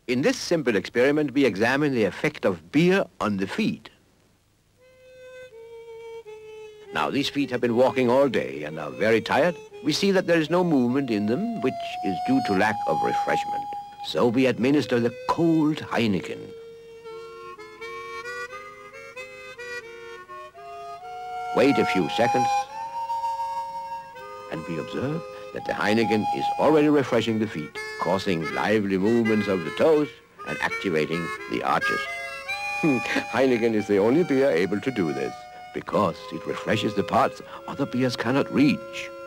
In this simple experiment, we examine the effect of beer on the feet. Now, these feet have been walking all day and are very tired. We see that there is no movement in them, which is due to lack of refreshment. So we administer the cold Heineken. Wait a few seconds, and we observe that the Heineken is already refreshing the feet, causing lively movements of the toes and activating the arches. Heineken is the only beer able to do this, because it refreshes the parts other beers cannot reach.